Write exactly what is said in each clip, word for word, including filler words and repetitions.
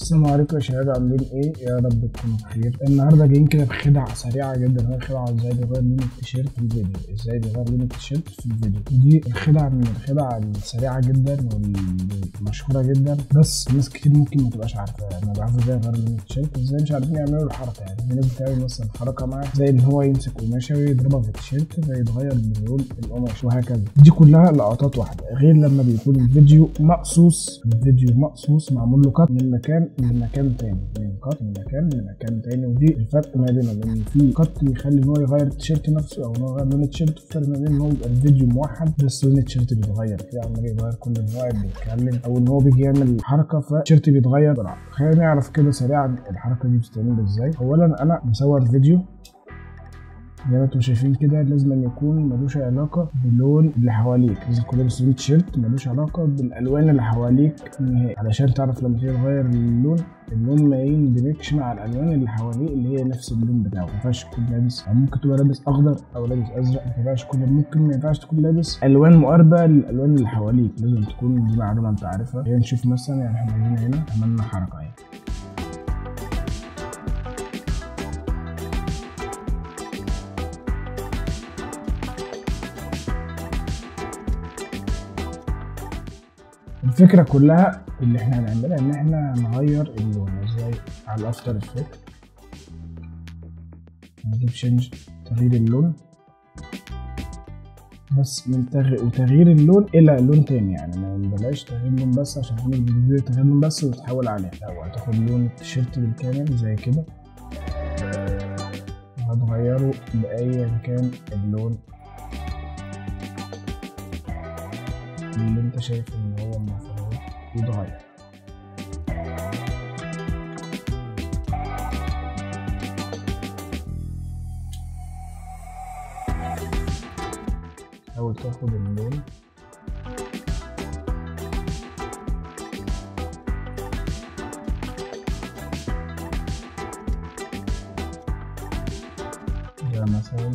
السلام عليكم يا شباب، عاملين ايه؟ يا رب تكونوا بخير. النهارده جايين كده بخدعه سريعه جدا، هي خدعه ازاي تغير لون التيشيرت في الفيديو، ازاي تغير لون التيشيرت في الفيديو. دي الخدعه من الخدع السريعه جدا والمشهوره جدا، بس ناس كتير ممكن ما تبقاش عارفاها. ما بيعرفوا ازاي يغيروا لون التيشيرت، ازاي مش عارفين يعملوا الحركه. يعني في ناس بتعمل مثلا حركه معاه زي ان هو يمسك قماشه ويضربها في التيشيرت فيتغير لون القماش وهكذا. دي كلها لقطات واحده، غير لما بيكون الفيديو مقصوص، الفيديو مقصوص معمول له كات من مكان لمكان تاني، من كات من مكان لمكان تاني. ودي الفرق ما بينهم، ان في كات بيخلي ان هو يغير التيشيرت نفسه او ان هو يغير لون التيشيرت، الفرق ما بين ان هو يبقى الفيديو موحد بس لون التيشيرت بيتغير، في عمال يغير كل ما هو بيتكلم او ان هو بيجي يعمل حركه فالتيشيرت بيتغير بسرعه. خلينا نعرف كده سريعا الحركه دي بتتعمل ازاي. اولا انا بصور فيديو زي ما انتم شايفين كده، لازم أن يكون ملوش علاقه باللون اللي حواليك، لازم يكون لابس لون تيشيرت ملوش علاقه بالالوان اللي حواليك نهائي، علشان تعرف لما تيجي تغير اللون اللون ما يندمجش مع الالوان اللي حواليه اللي هي نفس اللون بتاعه. ما ينفعش تكون لابس، او ممكن تبقى لابس اخضر او لابس ازرق، ما ينفعش تكون ممكن ما ينفعش تكون لابس الوان مقاربه للالوان اللي حواليك، لازم تكون دي معلومه انت عارفها. يعني نشوف مثلا، يعني احنا هنا هنا عملنا حركه اهي، الفكرة كلها اللي احنا هنعملها ان احنا نغير اللون. ازاي؟ على الافتر افكت نجيب شنج تغيير اللون، بس من تغ... وتغيير اللون الى لون تاني، يعني ما بلاش تغيير اللون بس، عشان في ناس بتجيب تغيير اللون بس وتحول عليه. لو هتاخد لون التيشيرت بالكامل زي كده وهتغيره بأيا كان اللون اللي انت شايف ان هو المفروض يتغير. حاول تاخد اللون ده مثلا،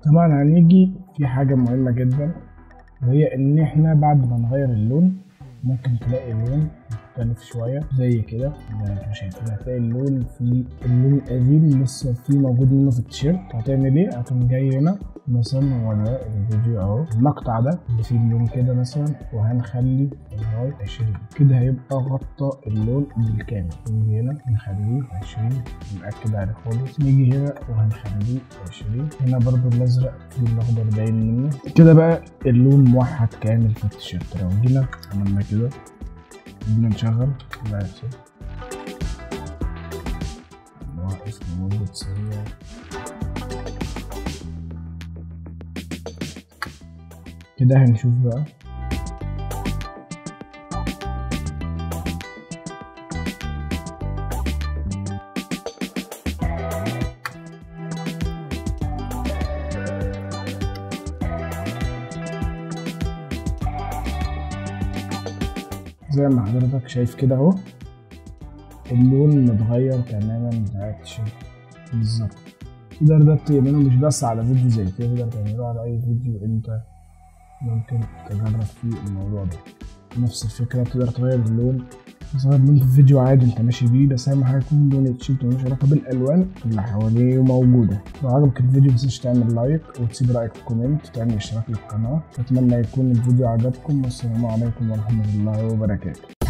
طبعا هنيجي في حاجة مهمة جدا، وهي ان احنا بعد ما نغير اللون ممكن تلاقي اللون مختلف شوية زي كده زي ما انتم شايفين. هتلاقي اللون في اللون القديم لسه في موجود منه في التيشيرت. هتعمل ايه؟ هتقوم جاي هنا مثلا، هو ده الفيديو اهو، المقطع ده اللي فيه اللون كده مثلا، وهنخلي الهاي عشرين كده، هيبقى غطى اللون بالكامل. نيجي هنا نخليه عشرين، نأكد عليه خالص. نيجي هنا وهنخليه عشرين. هنا برضو الازرق في الاخضر باين منه كده، بقى اللون موحد كامل في التيشيرت. لو جينا عملنا كده جينا نشغل اللي هيحصل، نوقف لمدة ثانية. كده هنشوف بقى زي ما حضرتك شايف كده اهو، اللون متغير تماما بتاع التيشيرت بالظبط. تقدر ده تعمله مش بس على فيديو زي كده، تقدر تعمله على اي فيديو انت ممكن تجرب فيه الموضوع ده. نفس الفكرة تقدر تغير اللون، تغير اللون في فيديو عادي انت ماشي بيه، بس اهم حاجة يكون لون التيشيرت ملوش علاقة بالالوان اللي حواليه موجودة. لو عجبك الفيديو متنساش تعمل لايك وتسيب رأيك في كومنت وتعمل اشتراك للقناة. اتمنى يكون الفيديو عجبكم، والسلام عليكم ورحمة الله وبركاته.